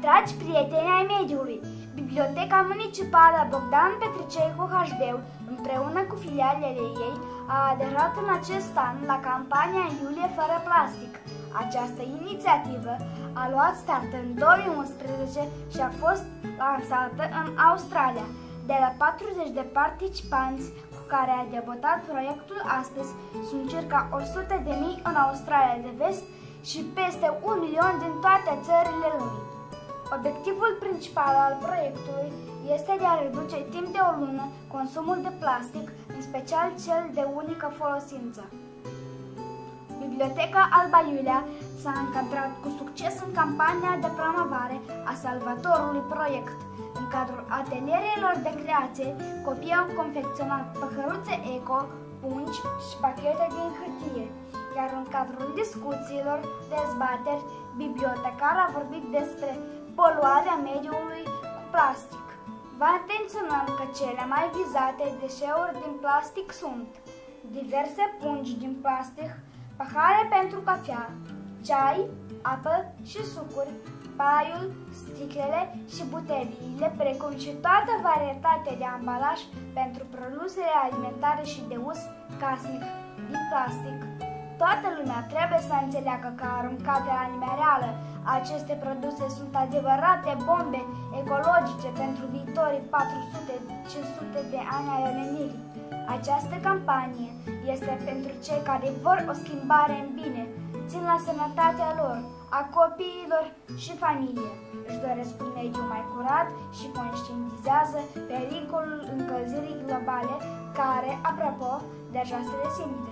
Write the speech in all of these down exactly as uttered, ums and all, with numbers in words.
Dragi prieteni ai mediului, Biblioteca Municipală Bogdan Petricei cu H B, împreună cu filialele ei, a aderat în acest an la campania Iulie fără plastic. Această inițiativă a luat start în două mii unsprezece și a fost lansată în Australia. De la patruzeci de participanți cu care a debutat proiectul astăzi, sunt circa o sută de mii în Australia de Vest și peste un milion din toate țările lumii. Obiectivul principal al proiectului este de a reduce timp de o lună consumul de plastic, în special cel de unică folosință. Biblioteca Alba Iulia s-a încadrat cu succes în campania de promovare a salvatorului proiect. În cadrul atelierelor de creație, copiii au confecționat păcăruțe eco, pungi și pachete din hârtie, iar în cadrul discuțiilor, dezbateri, bibliotecar a vorbit despre poluarea mediului cu plastic. Vă atenționăm că cele mai vizate deșeuri din plastic sunt diverse pungi din plastic, pahare pentru cafea, ceai, apă și sucuri, paiul, sticlele și buteliile, precum și toată varietatea de ambalaj pentru produsele alimentare și de uz casnic din plastic. Toată lumea trebuie să înțeleagă că aruncate la nimereală, aceste produse sunt adevărate bombe ecologice pentru viitorii patru sute cinci sute de ani ai omenirii. Această campanie este pentru cei care vor o schimbare în bine, țin la sănătatea lor, a copiilor și familiei. Își doresc un mediu mai curat și conștientizează pericolul încălzirii globale, care, apropo, deja se resimte.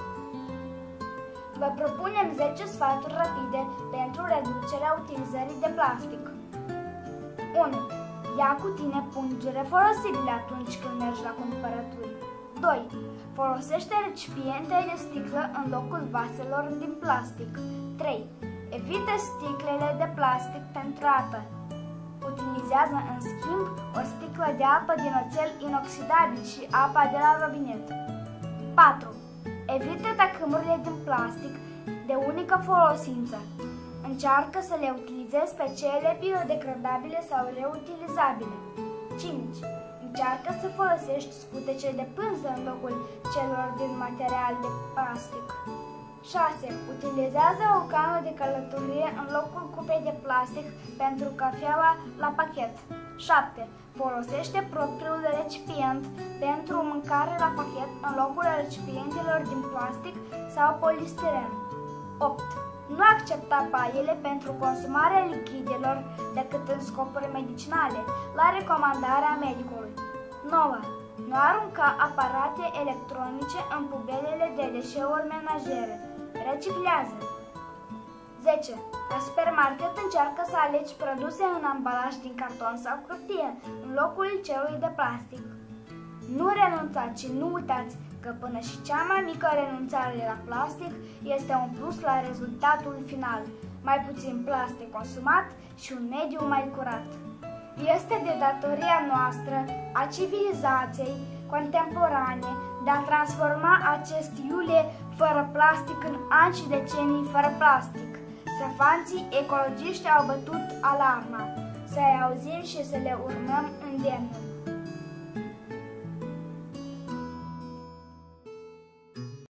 Vă propunem zece sfaturi rapide pentru reducerea utilizării de plastic. unu. Ia cu tine pungi refolosibile atunci când mergi la cumpărături. doi. Folosește recipiente de sticlă în locul vaselor din plastic. trei. Evită sticlele de plastic pentru apă. Utilizează în schimb o sticlă de apă din oțel inoxidabil și apa de la robinet. patru. Evită tacâmurile din plastic de unică folosință. Încearcă să le utilizezi pe cele biodegradabile sau reutilizabile. cinci. Încearcă să folosești scutece de pânză în locul celor din material de plastic. șase. Utilizează o cană de călătorie în locul cupei de plastic pentru cafeaua la pachet. șapte. Folosește propriul recipient pentru mâncare la pachet în locul recipientelor din plastic sau polistiren. opt. Nu accepta paiele pentru consumarea lichidelor decât în scopuri medicinale, la recomandarea medicului. nouă. Nu arunca aparate electronice în pubelele de deșeuri menajere. Reciclează. zece. La supermarket încearcă să alegi produse în ambalaj din carton sau hârtie, în locul celui de plastic. Nu renunțați și nu uitați că până și cea mai mică renunțare la plastic este un plus la rezultatul final. Mai puțin plastic consumat și un mediu mai curat. Este de datoria noastră, a civilizației contemporane, de a transforma acest iulie fără plastic în ani și decenii fără plastic. Săfanții ecologiști au bătut alarma. Să-i auzim și să le urmăm îndemnul.